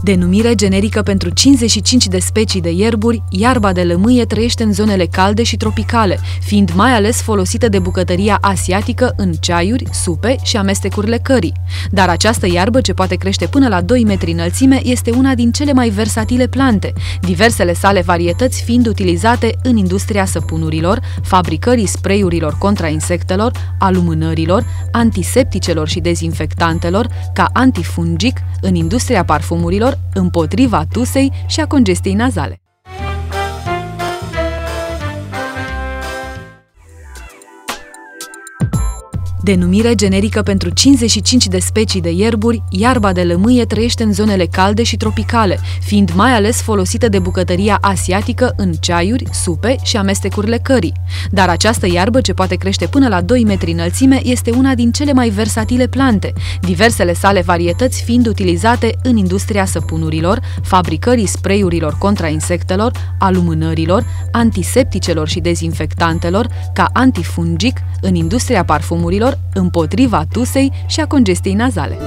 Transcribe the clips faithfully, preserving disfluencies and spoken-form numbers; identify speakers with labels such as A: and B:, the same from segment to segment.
A: Denumire generică pentru cincizeci și cinci de specii de ierburi, iarba de lămâie trăiește în zonele calde și tropicale, fiind mai ales folosită de bucătăria asiatică în ceaiuri, supe și amestecurile curry. Dar această iarbă, ce poate crește până la doi metri înălțime, este una din cele mai versatile plante, diversele sale varietăți fiind utilizate în industria săpunurilor, fabricării spray-urilor contra insectelor, a lumânărilor, antisepticelor și dezinfectantelor, ca antifungic, în industria parfumurilor, împotriva tusei și a congestiei nazale. Denumire generică pentru cincizeci și cinci de specii de ierburi, iarba de lămâie trăiește în zonele calde și tropicale, fiind mai ales folosită de bucătăria asiatică în ceaiuri, supe și amestecurile curry. Dar această iarbă, ce poate crește până la doi metri înălțime, este una din cele mai versatile plante, diversele sale varietăți fiind utilizate în industria săpunurilor, fabricării spray-urilor contra insectelor, a lumânărilor, antisepticelor și dezinfectantelor, ca antifungic, în industria parfumurilor, împotriva tusei și a congestiei nazale.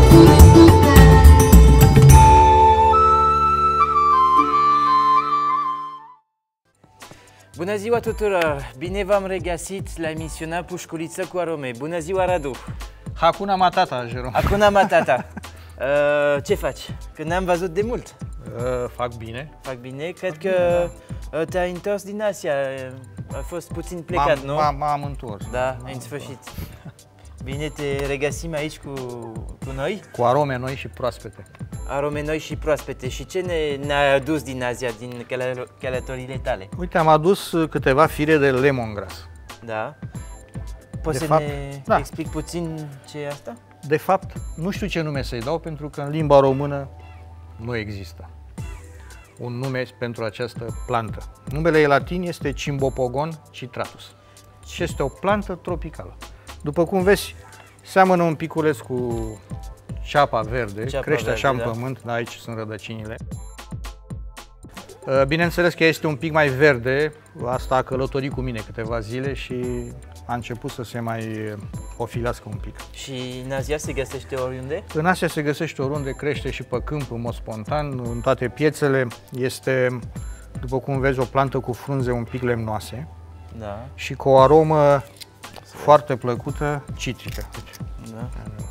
B: Bună ziua tuturor! Bine v-am regăsit la emisiunea Pușculiță cu arome. Bună ziua, Radu!
C: Hakuna Matata, Jerome.
B: Hakuna Matata. uh, ce faci? Că ne-am văzut de mult.
C: Uh, fac bine.
B: Fac bine. Cred că uh, te-ai întors din Asia. A fost puțin plecat, nu?
C: M-am întors.
B: Da, în sfârșit. Bine te regăsim aici cu, cu noi.
C: Cu arome noi și proaspete.
B: Arome noi și proaspete. Și ce ne, ne-ai adus din Asia, din călătorile tale?
C: Uite, am adus câteva fire de lemongrass.
B: Da. Poți
C: de
B: să
C: fapt,
B: ne
C: da.
B: explic puțin ce e asta?
C: De fapt, nu știu ce nume să-i dau, pentru că în limba română nu există un nume pentru această plantă. Numele latin este Cimbopogon citratus și este o plantă tropicală. După cum vezi, seamănă un piculeț cu ceapa verde,
B: ceapa
C: crește
B: verde,
C: așa în
B: da.
C: pământ, da, aici sunt rădăcinile. Bineînțeles că este un pic mai verde, asta a călătorit cu mine câteva zile și a început să se mai ofilească un pic.
B: Și în Asia se găsește oriunde?
C: În Asia se găsește oriunde, crește și pe câmp, în mod spontan, în toate piețele. Este, după cum vezi, o plantă cu frunze un pic lemnoase,
B: da.
C: Și cu o aromă foarte plăcută, citrică.
B: Da.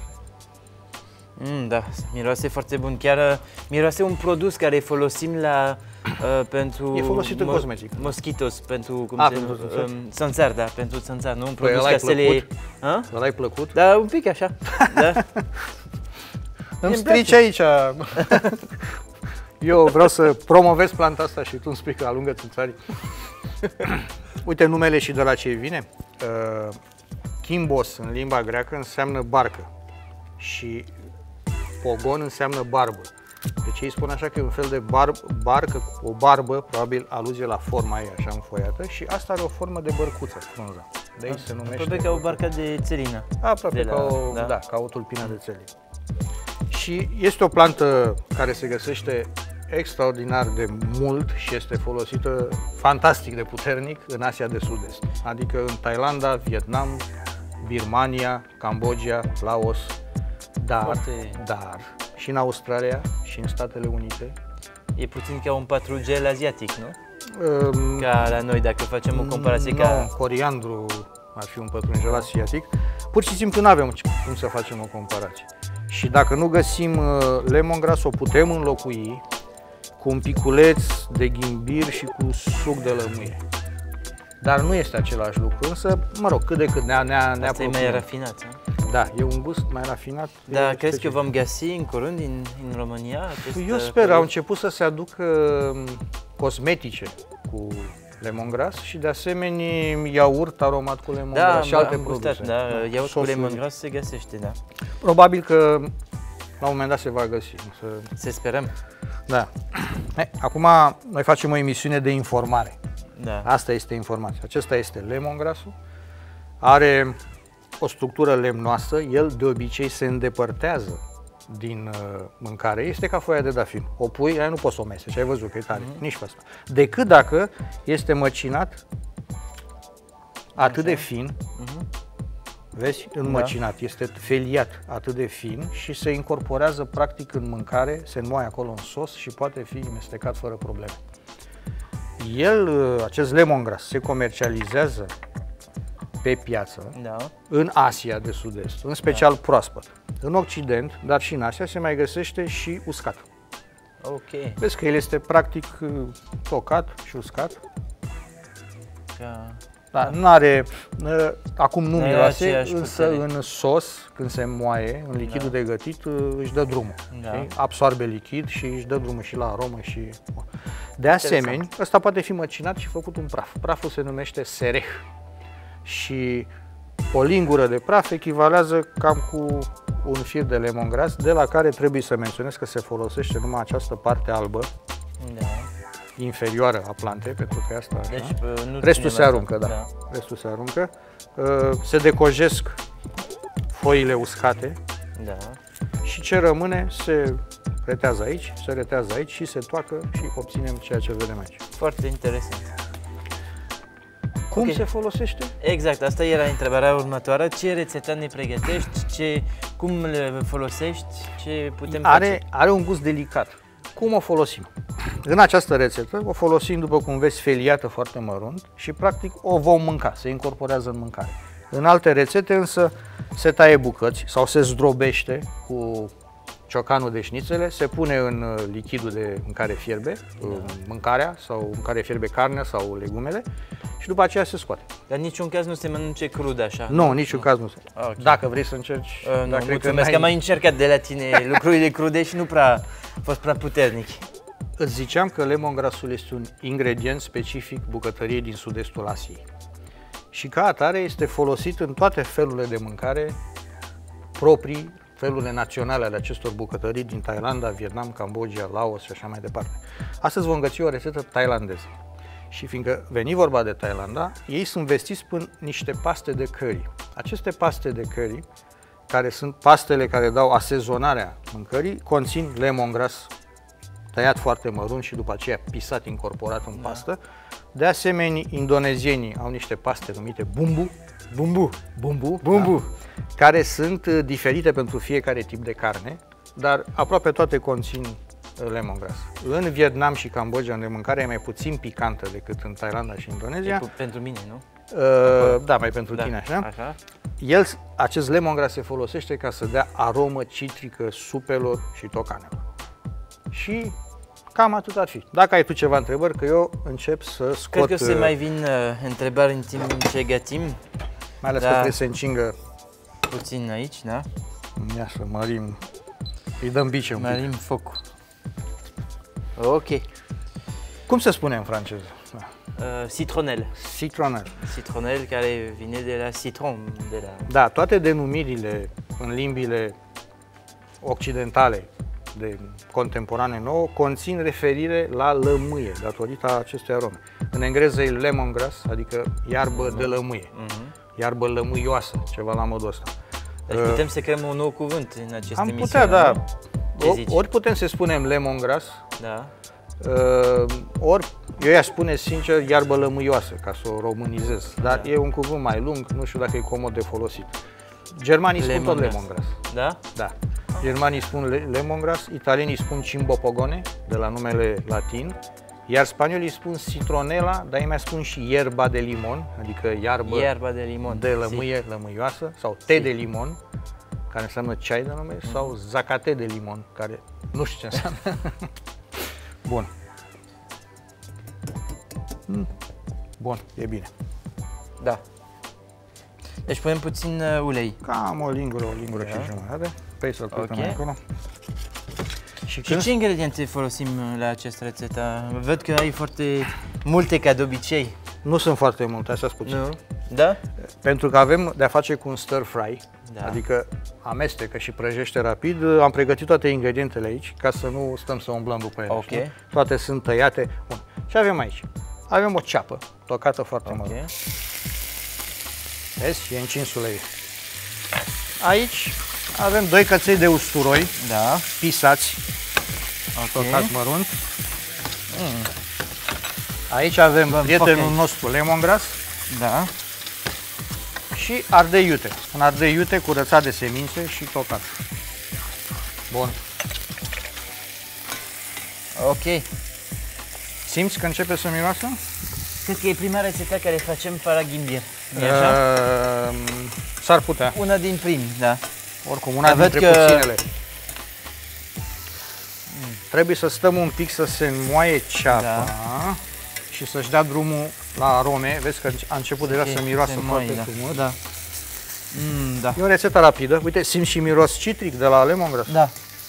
B: Mm, da, miroase foarte bun. Chiar miroase un produs care folosim la uh, pentru
C: e folosit în cosmetic.
B: Mosquitos, pentru cum
C: A,
B: se
C: pentru
B: um, țânțar, da, pentru țânțar, nu un
C: păi
B: produs ca să le
C: Ăla-i plăcut?
B: Da, un pic așa. Da.
C: Îmi strici aici. Eu vreau să promovez planta asta și tu îmi spui că alungă țânțarii. Uite numele și de la ce vine. Uh, Kimbos în limba greacă înseamnă barcă și pogon înseamnă barbă. Deci ei spun așa că e un fel de bar barcă, o barbă, probabil aluzie la forma ei așa înfoiată, și asta are o formă de bărcuță, frunza. De aici se numește.
B: Aproape ca o barcă de țelină.
C: Aproape
B: la,
C: ca o,
B: da.
C: Da, ca o tulpină de țelină. Și este o plantă care se găsește extraordinar de mult și este folosită fantastic de puternic în Asia de Sud-Est, adică în Thailanda, Vietnam, Birmania, Cambodgia, Laos, dar,
B: Foarte...
C: dar și în Australia și în Statele Unite.
B: E puțin ca un patrugel asiatic, nu?
C: Um,
B: ca la noi, dacă facem o comparație.
C: Nu,
B: ca...
C: coriandru ar fi un pătrunjel asiatic. Pur și simplu nu avem cum să facem o comparație. Și dacă nu găsim uh, lemongrass, o putem înlocui cu un piculeț de ghimbir și cu suc de lămâie. Dar nu este același lucru, însă, mă rog, cât de cât ne-a ne-a ne
B: Asta e mai rafinat, a?
C: Da, e un gust mai rafinat.
B: Da, crezi că vom găsi în curând în, în România?
C: Eu sper, au început să se aducă cosmetice cu lemongrass și de asemenea iaurt aromat cu lemongrass,
B: da,
C: și alte
B: am
C: produse.
B: Gustat, da, iaurt
C: Sosuri.
B: cu lemongrass se găsește, da.
C: Probabil că la un moment dat se va găsi. Să...
B: Se sperăm.
C: Da. Acum noi facem o emisiune de informare.
B: Da.
C: Asta este informația. Acesta este lemongrassul. Are o structură lemnoasă, el de obicei se îndepărtează din uh, mâncare. Este ca foaia de dafin. O pui, aia nu poți să o mesteci, ai văzut că e tare, mm-hmm. nici pe asta. Decât dacă este măcinat atât de fin, mm-hmm. Vezi? Înmăcinat. Da. Este feliat atât de fin și se incorporează practic în mâncare, se înmoaie acolo în sos și poate fi mestecat fără probleme. El, acest lemongrass, se comercializează pe piață,
B: da. În
C: Asia de Sud-Est, în special da. proaspăt. În Occident, dar și în Asia, se mai găsește și uscat.
B: Ok.
C: Vezi că el este practic tocat și uscat.
B: Ca...
C: Da, nu are, acum nu miroase, însă
B: putere.
C: În sos, când se moaie, în lichidul da. de gătit, își dă drumul. Da. Absorbe lichid și își dă drumul și la aromă. Și... De asemenea, ăsta poate fi măcinat și făcut un praf. Praful se numește sereh. Și o lingură de praf echivalează cam cu un fir de lemongrass, de la care trebuie să menționez că se folosește numai această parte albă. Da. Inferioară a plantei, pentru că asta așa. Deci, nu Restul se aruncă, da. da. Restul se aruncă. Se decojesc foile uscate. Da. Și ce rămâne se retează aici, se retează aici și se toacă și obținem ceea ce vedem aici.
B: Foarte interesant.
C: Cum okay. se folosește?
B: Exact, asta era întrebarea următoare. Ce rețetă ne pregătești, ce, cum le folosești, ce putem
C: are,
B: face?
C: Are un gust delicat. Cum o folosim? În această rețetă o folosim, după cum vezi, feliată foarte mărunt și practic o vom mânca, se incorporează în mâncare. În alte rețete însă se taie bucăți sau se zdrobește cu ciocanul de șnițele, se pune în lichidul de, în care fierbe da. mâncarea sau în care fierbe carnea sau legumele și după aceea se scoate.
B: Dar în niciun caz nu se mănânce crud așa?
C: Nu, în niciun nu. caz nu se. Okay. Dacă vrei să încerci.
B: Uh, nu, mulțumesc că, că am mai încercat de la tine lucrurile crude și nu prea a fost prea puternic.
C: Îți ziceam că lemongrassul este un ingredient specific bucătăriei din sud-estul Asiei. Și ca atare este folosit în toate felurile de mâncare proprii, felurile naționale ale acestor bucătării din Thailanda, Vietnam, Cambodgia, Laos și așa mai departe. Astăzi vom găsi o rețetă thailandeză. Și fiindcă veni vorba de Thailanda, ei sunt vestiți până niște paste de curry. Aceste paste de curry, care sunt pastele care dau asezonarea mâncării, conțin lemongrass tăiat foarte mărunt și după aceea pisat, incorporat în pastă. De asemenea, indonezienii au niște paste numite bumbu, bumbu, bumbu, bumbu, da, care sunt diferite pentru fiecare tip de carne, dar aproape toate conțin lemongrass. În Vietnam și Cambodgia, unde mâncarea e mai puțin picantă decât în Thailanda și Indonezia.
B: E pentru mine, nu?
C: Uh, da, mai pentru da, tine, așa.
B: așa.
C: El, acest lemongrass se folosește ca să dea aromă citrică supelor și tocanelor. Și cam atât ar fi. Dacă ai tu ceva întrebări, că eu încep să scot...
B: Cred că se mai vin uh, întrebări în timp ce gătim.
C: Mai ales da. că trebuie să încingă
B: puțin aici, da?
C: Ia să mărim, îi dăm bice un pic.
B: Mărim focul. Ok.
C: Cum se spune în franceză?
B: Da. Uh, citronel.
C: Citronel.
B: Citronel care vine de la citron. De la...
C: Da, toate denumirile în limbile occidentale de contemporane nouă conțin referire la lămâie, datorită acestui arome. În engleză e lemongrass, adică iarbă mm-hmm. de lămâie, mm-hmm. iarbă lămâioasă, ceva la modul ăsta.
B: Deci putem să creăm un nou cuvânt în aceste
C: Am
B: emisiuni,
C: putea, da.
B: O,
C: ori putem să spunem lemongrass,
B: da.
C: uh, ori eu i-aș spune sincer iarbă lămâioasă, ca să o românizez, dar da. e un cuvânt mai lung, nu știu dacă e comod de folosit. Germanii spun tot lemongrass.
B: Da?
C: Da. Germanii spun lemongrass, italienii spun cimbopogone, de la numele latin, iar spaniolii spun citronela, dar ei mai spun și ierba de limon, adică iarbă
B: Ierba de limon,
C: de lămâie, si. lămâioasă, sau te si. de limon, care înseamnă ceai de nume, mm. sau zacate de limon, care nu știu ce înseamnă. Bun. Bun, e bine.
B: Da. Deci punem puțin uh, ulei.
C: Cam o lingură, o lingură da. și jumătate. Pe să-l putem okay. acolo.
B: Și, și ce ingrediente folosim la această rețetă? Văd că ai foarte multe ca de obicei.
C: Nu sunt foarte multe, așa puțin.
B: Nu? Da?
C: Pentru că avem de-a face cu un stir fry, da. adică amestecă și prăjește rapid. Am pregătit toate ingredientele aici, ca să nu stăm să umblăm după ele.
B: Okay.
C: Toate sunt tăiate. Bun. Și avem aici. Avem o ceapă tocată foarte okay. mult. Vezi? E încins uleiul. Aici avem doi căței de usturoi,
B: da.
C: pisați,
B: okay.
C: tocați mărunt. Mm. Aici avem Bă, prietenul okay. nostru lemongrass.
B: Da.
C: Și ardei iute. Un ardei iute curățat de semințe și tocat. Bun.
B: Ok.
C: Simți că începe să miroasă?
B: Cred că e prima rețetă care facem fără ghimbir. E așa?
C: Uh, S-ar putea.
B: Una din primi, da.
C: Oricum, una
B: Văd
C: dintre
B: că-
C: puținele. Trebuie să stăm un pic să se înmoaie ceapa
B: Da.
C: și să-și dea drumul la arome. Vezi că a început deja
B: Ok,
C: să miroasă
B: se
C: foarte
B: moaie, da.
C: frumos.
B: Da. Mm, da.
C: E o rețetă rapidă. Uite, simți și miros citric de la lemongrass.
B: Da.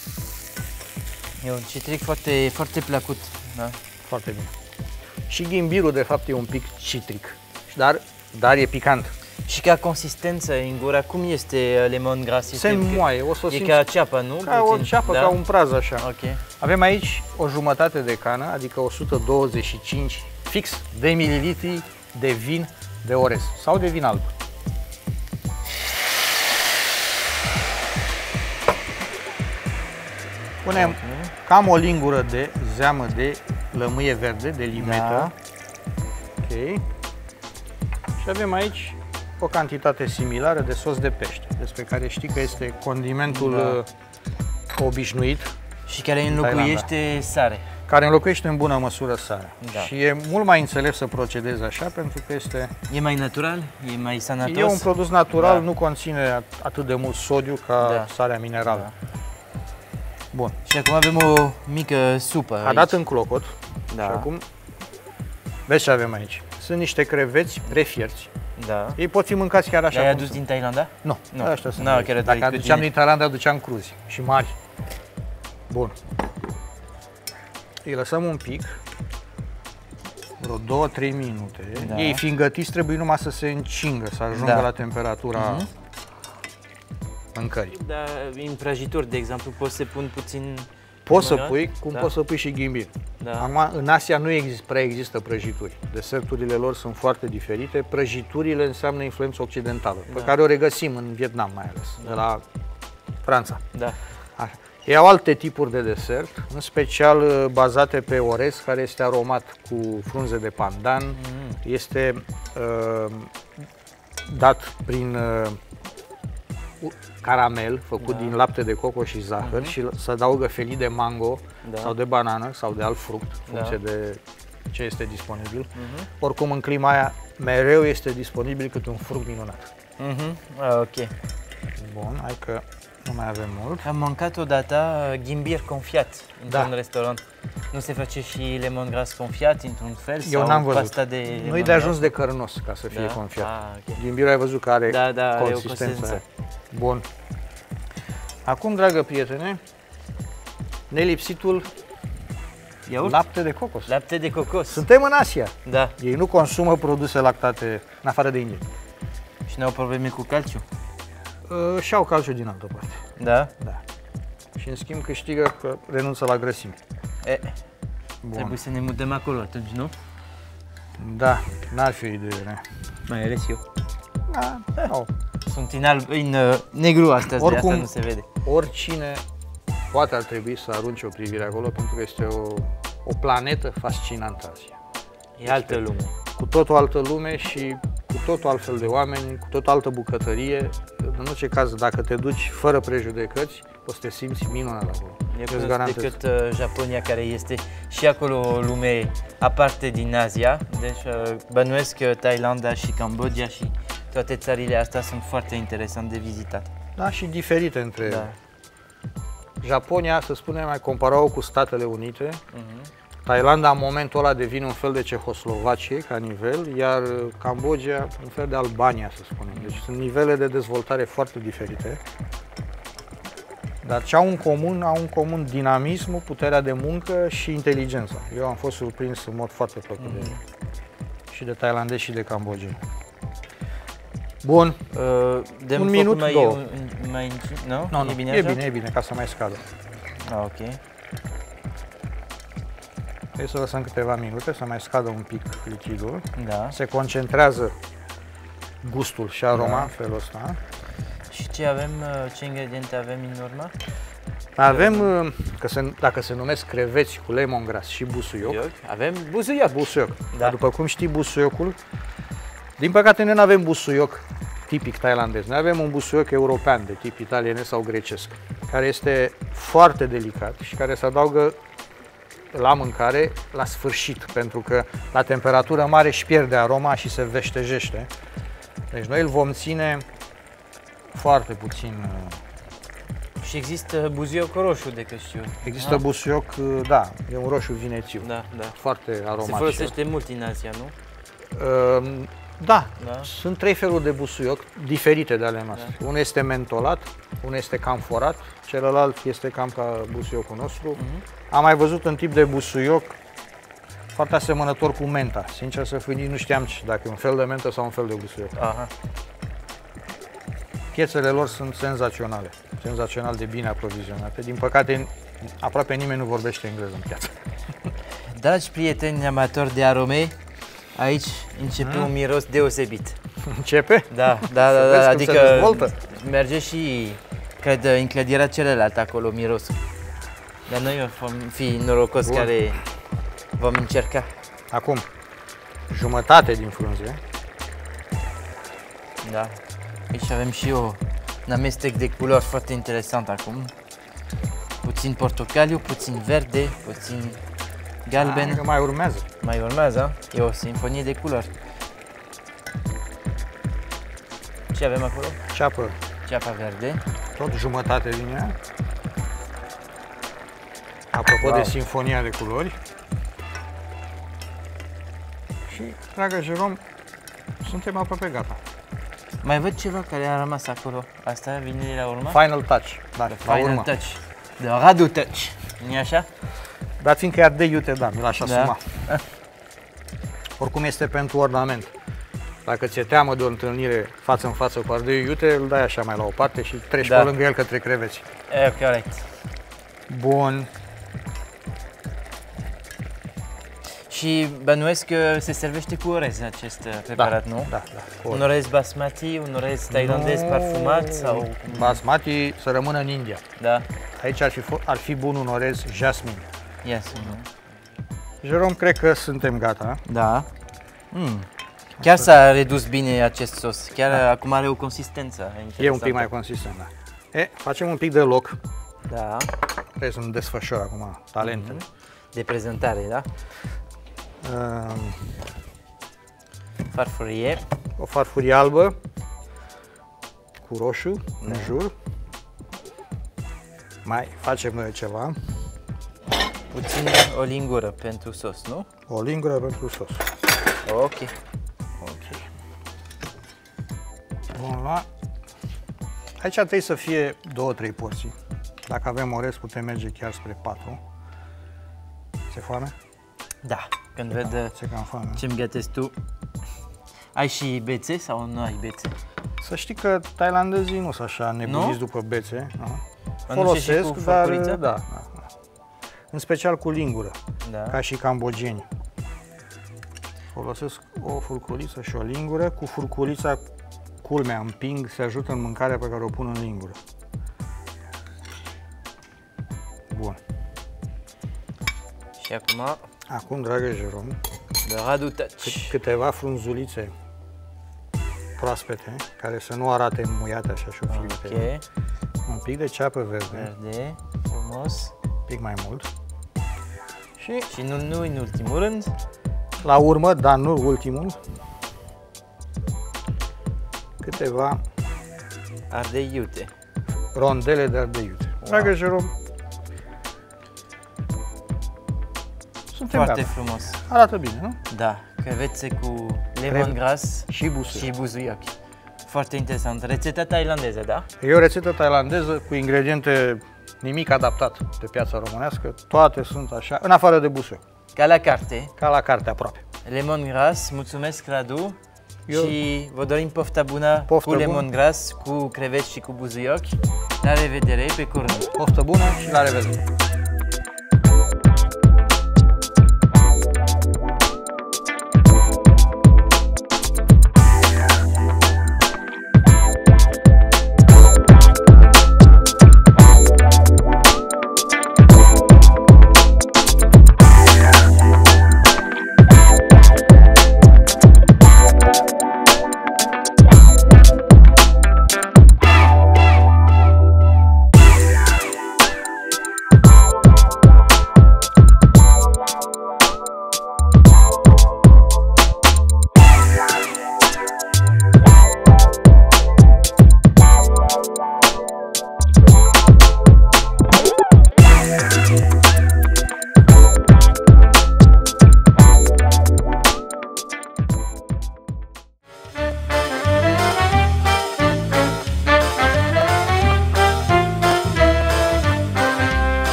B: E un citric foarte, foarte plăcut. Da.
C: Foarte bine. Și ghimbirul, de fapt, e un pic citric, dar, dar e picant.
B: Și ca consistență în gură, cum este lemongrass?
C: Se
B: Este-
C: înmoaie, o să o
B: E
C: simți
B: ca ceapă, nu?
C: ca o
B: Puțin.
C: ceapă,
B: Da?
C: ca un praz așa.
B: Ok.
C: Avem aici o jumătate de cană, adică o sută douăzeci și cinci fix de mililitri de vin de orez sau de vin alb. Punem cam o lingură de zeamă de lămâie verde, de limetă.
B: Da.
C: Ok. Și avem aici o cantitate similară de sos de pește, despre care știi că este condimentul
B: Da.
C: uh, obișnuit,
B: Și care înlocuiește sare.
C: care înlocuiește în bună măsură sarea.
B: Da.
C: Și e mult mai înțelept să procedezi așa, pentru că este
B: E mai natural? E mai sănătos?
C: e un produs natural,
B: Da.
C: nu conține at- atât de mult sodiu ca
B: Da.
C: sarea minerală. Bun.
B: Și acum avem o mică supă
C: A
B: aici.
C: dat în clocot
B: Da.
C: și acum vezi ce avem aici. Sunt niște creveți prefierți.
B: Da.
C: Ei pot fi mâncați chiar așa
B: Le-ai
C: cum
B: adus
C: sunt.
B: din Thailanda?
C: Nu,
B: Nu.
C: ăștia sunt
B: Nu,
C: aici.
B: chiar
C: Dacă
B: dorit cu
C: aduceam
B: tine.
C: din Thailanda, aduceam cruzi și mari. Bun. Îi lăsăm un pic, vreo două trei minute.
B: Da.
C: Ei fiind gătiți, trebuie numai să se încingă, să ajungă
B: Da.
C: la temperatura
B: Mhm.
C: mâncării.
B: Da, în prăjituri, de exemplu, poți să pun puțin...
C: Poți să
B: lămâie?
C: pui, cum
B: Da.
C: poți să pui și ghimbir.
B: Da.
C: Acum, în Asia nu exist, prea există prăjituri. Deserturile lor sunt foarte diferite. Prăjiturile înseamnă influență occidentală, pe
B: Da.
C: care o regăsim în Vietnam mai ales, de la Franța.
B: Da.
C: Așa. Ei au alte tipuri de desert, în special uh, bazate pe orez, care este aromat cu frunze de pandan,
B: Mm.
C: este uh, dat prin uh, u- caramel făcut
B: Da.
C: din lapte de coco și zahăr și se adaugă felii de mango
B: Da.
C: sau de banană sau de alt fruct, în
B: Da.
C: funcție de ce este disponibil.
B: Mhm.
C: Oricum, în clima aia, mereu este disponibil câte un fruct minunat.
B: Mhm. Ah, ok.
C: Bun, hai că nu mai avem mult.
B: Am mâncat odată uh, ghimbir confiat într-un
C: Da.
B: restaurant. Nu se face și lemongrass confiat într-un fel?
C: Eu
B: sau
C: n-am văzut.
B: pasta de
C: Nu-i de
B: lemongrass?
C: ajuns de cărnos ca să fie
B: Da?
C: confiat.
B: Ah, ok.
C: Ghimbirul ai văzut că are
B: Da, da, are o
C: consistență.
B: consistență.
C: aia. Bun. Acum, dragă prietene, nelipsitul
B: Iaurt?
C: lapte de cocos.
B: Lapte de cocos.
C: Suntem în Asia.
B: Da.
C: Ei nu consumă produse lactate în afară de India.
B: Și n-au probleme cu calciu?
C: Uh, și-au calciu din altă parte.
B: Da?
C: Da. Și în schimb câștigă că renunță la grăsime.
B: E,
C: Bun.
B: trebuie să ne mutăm acolo atunci, nu?
C: Da, n-ar fi o idee.
B: Mai ales eu.
C: Da, no.
B: Sunt în, alb, în uh, negru astăzi,
C: Oricum-
B: de asta nu se vede.
C: Oricine poate ar trebui să arunce o privire acolo, pentru că este o, o planetă fascinantă Asia.
B: E altă lume.
C: Cu tot o altă lume și cu tot o altfel de oameni, cu tot o altă bucătărie. În orice caz, dacă te duci fără prejudecăți, o să te simți minunat acolo.
B: Eu
C: Îți
B: cunosc
C: garantez.
B: decât uh, Japonia, care este și acolo o lume aparte din Asia. Deci uh, bănuiesc că Thailanda și Cambodgia și toate țările astea sunt foarte interesante de vizitat.
C: Da, și diferite între ele.
B: Da.
C: Japonia, să spunem, mai comparau cu Statele Unite.
B: Mhm.
C: Thailanda, în momentul ăla, devine un fel de Cehoslovacie ca nivel, iar Cambodgia un fel de Albania, să spunem. Deci sunt nivele de dezvoltare foarte diferite. Dar ce au în comun? Au în comun dinamismul, puterea de muncă și inteligența. Eu am fost surprins în mod foarte plăcut de și de thailandezi și de cambodgeni. Bun.
B: Uh, dăm
C: Un
B: focul
C: minut,
B: mai,
C: două.
B: un- mai încins, nu?
C: Nu, nu,
B: E bine
C: e
B: așa?
C: bine, e bine, ca să mai scadă.
B: Ah, ok.
C: Trebuie să lăsăm câteva minute să mai scadă un pic lichidul.
B: Da.
C: Se concentrează gustul și aroma
B: Da.
C: în felul ăsta.
B: Și ce avem, uh, ce ingrediente avem în urmă?
C: Avem, că se, dacă se numesc creveți cu lemongrass și busuioc,
B: Busuioc. Avem busuioc.
C: busuioc.
B: Da.
C: Dar după cum știi busuiocul, din păcate noi nu avem busuioc tipic thailandez. Noi avem un busuioc european de tip italienesc sau grecesc, care este foarte delicat și care se adaugă la mâncare la sfârșit, pentru că la temperatură mare își pierde aroma și se veștejește. Deci noi îl vom ține foarte puțin.
B: Și există buzuioc roșu, de cât știu.
C: Există ah. busuioc, da, e un roșu vinețiu,
B: da, da.
C: foarte aromatic.
B: Se folosește mult în Asia, nu?
C: Uh, da.
B: da,
C: sunt trei feluri de busuioc diferite de ale noastre. Da. Unul este mentolat, unul este camforat, celălalt este cam ca busuiocul nostru. Uh-huh. Am mai văzut un tip de busuioc foarte asemănător cu menta. Sincer să fiu, nici nu știam dacă e un fel de mentă sau un fel de busuioc.
B: Aha.
C: Piețele lor sunt senzaționale, senzațional de bine aprovizionate. Din păcate, aproape nimeni nu vorbește engleză în piață.
B: Dragi prieteni amatori de arome, aici începe hmm? un miros deosebit.
C: Începe?
B: Da, da, da, da, adică merge și, cred, în clădirea celălalt acolo mirosul. Dar noi vom fi norocos Bun. care vom încerca.
C: Acum, jumătate din frunze.
B: Da. Aici avem și o, un amestec de culori foarte interesant acum. Puțin portocaliu, puțin verde, puțin galben.
C: A, mai urmează.
B: Mai urmează, e o sinfonie de culori. Ce avem acolo?
C: Ceapă.
B: Ceapa verde.
C: Tot jumătate din ea. Apropo wow. de sinfonia de culori. Și, dragă Jerome, suntem aproape gata.
B: Mai văd ceva care a rămas acolo. Asta vine la urmă?
C: Final touch. Da,
B: The final urmă. touch. The Radu touch. Nu-i așa?
C: Dar fiindcă e ardei iute, da, mi l-aș asuma. Da. Oricum este pentru ornament. Dacă ți-e teamă de o întâlnire față în față cu ardei iute, îl dai așa mai la o parte și treci da. pe lângă el către creveți.
B: E, corect.
C: Bun.
B: Și bănuiesc că se servește cu orez acest preparat,
C: da,
B: nu?
C: Da, da.
B: Un orez basmati, un orez thailandez no. parfumat sau...
C: Basmati să rămână în India.
B: Da.
C: Aici ar fi, ar fi bun un orez jasmin.
B: Yes.
C: Jerome, cred că suntem gata.
B: Da. Mm. Chiar s-a redus bine acest sos. Chiar da. acum are o consistență interesantă.
C: E un pic mai consistent, da. E, facem un pic de loc.
B: Da.
C: Trebuie să-mi desfășor acum talentele.
B: Mm-hmm. De prezentare, da?
C: Um,
B: farfurie.
C: O farfurie albă cu roșu da. în jur. Mai facem noi ceva.
B: Puțin o lingură pentru sos, nu?
C: O lingură pentru sos.
B: Ok.
C: Ok. Vom lua. Aici trebuie să fie două trei porții. Dacă avem orez, putem merge chiar spre patru. Se foame?
B: Da. Când ved ce-mi gătesc tu. Ai și bețe sau nu ai bețe?
C: Să știi că thailandezii nu sunt așa nebuniți după bețe. Nu?
B: Folosesc, cu dar da,
C: da, da. În special cu lingură,
B: da.
C: ca și cambodgeni. Folosesc o furculiță și o lingură. Cu furculița, culmea, împing, se ajută în mâncarea pe care o pun în lingură. Bun.
B: Și acum...
C: Acum, dragă Jerome,
B: The Radu touch.
C: Câteva frunzulițe proaspete, care să nu arate muiate așa și ofilite.
B: Okay.
C: Un pic de ceapă verde.
B: Verde, frumos.
C: Un pic mai mult. Și,
B: și nu, nu în ultimul rând.
C: La urmă, dar nu ultimul, câteva
B: ardei iute.
C: Rondele de ardei iute. Wow. Dragă Jerome, suntem
B: foarte
C: gata.
B: Frumos.
C: Arată bine, nu?
B: Da, crevețe cu lemongrass
C: și busuioc.
B: și busuioc. Foarte interesant. Rețeta thailandeză, da?
C: E o rețetă thailandeză cu ingrediente nimic adaptat pe piața românească. Toate sunt așa, în afară de busuioc.
B: Ca la carte.
C: Ca la carte, aproape.
B: Lemongrass, mulțumesc, Radu.
C: Eu...
B: Și vă dorim pofta bună
C: poftă
B: cu lemongrass, cu creveți și cu busuioc. La revedere, pe curând.
C: Poftă bună și la revedere.